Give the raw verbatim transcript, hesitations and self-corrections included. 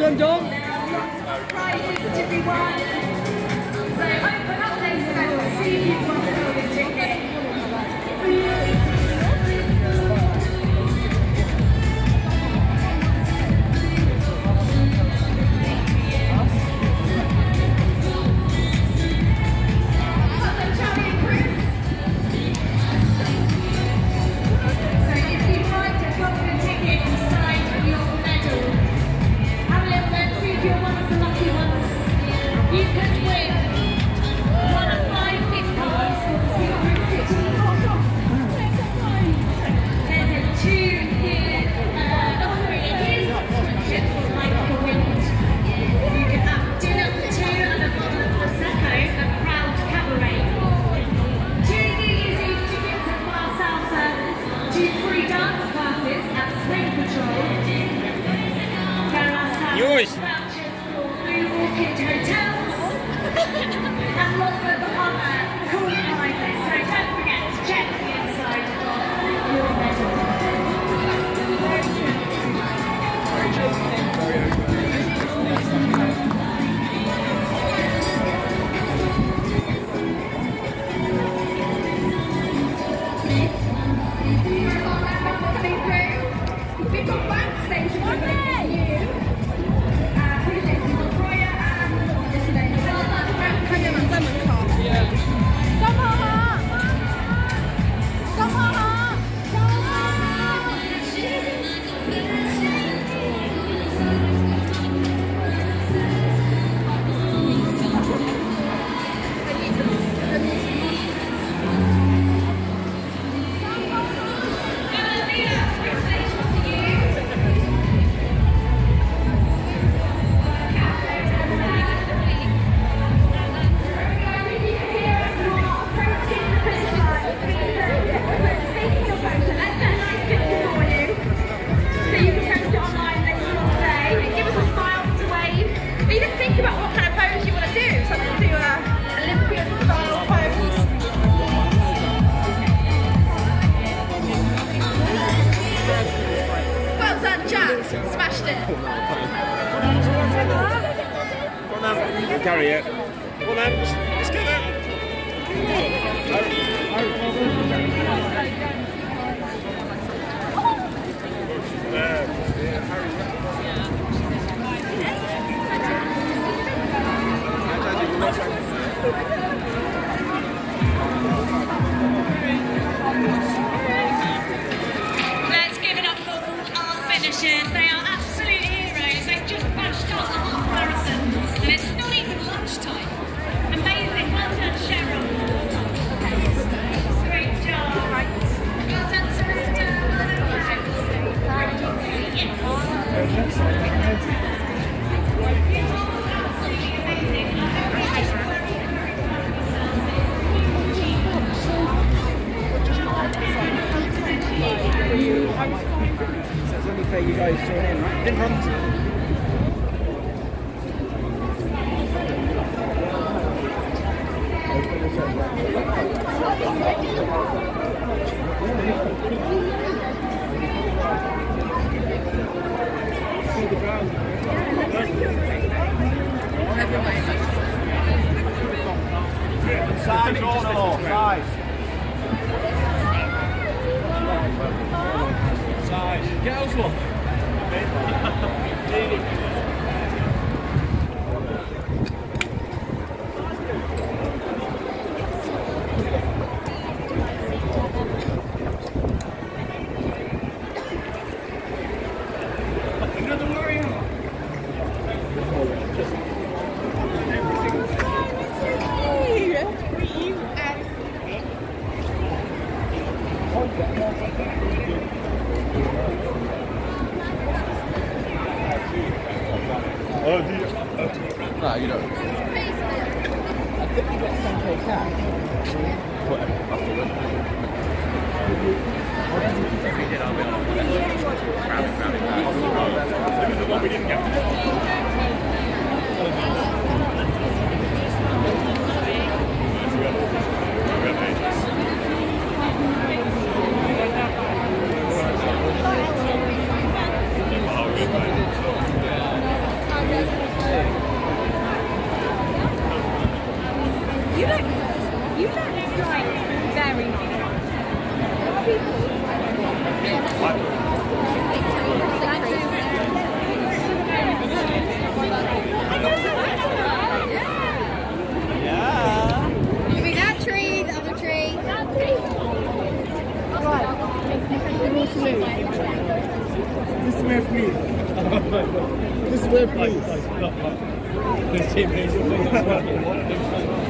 done, Dom. Prizes to be won. So open up those phones, see if you've won a golden ticket. Yours. And lots of other cool prizes. So don't forget to check the inside of your medal. We've got backstage for you. Smashed it. Go on, then. Carry it. Go on, then. Let's, let's get it. Let's give it up for all our finishers. They are absolute heroes. They've just bashed out the half marathon, and it's not even lunchtime. Amazing. Well done, Cheryl. Great job. Well done, Samantha. It's only fair you guys join in, right? Didn't run to size also, size. Size. Get us one. Oh, do you? Uh, no, you don't. I think you got ten K cash. Whatever. If we did, I'll be on. Round it, round it, round it. It was the one we didn't get. Moving that tree, the other tree. This way, please. This way, please.